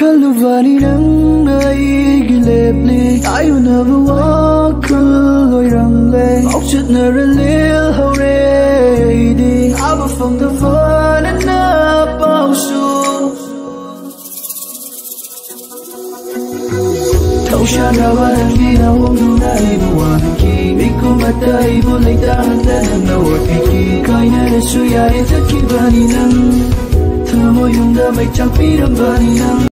Kaluvani nang naigilebli tayo na buwakal loy rangle Mauksit na relil haureidi Aba fang the fun and napausu Tausya nawalan ginawang dunay buwaki Miku matay bulay tahantan ang nawakiki Kaya na nasuya itakibani nang Tamo yung damay tsang pinambani nang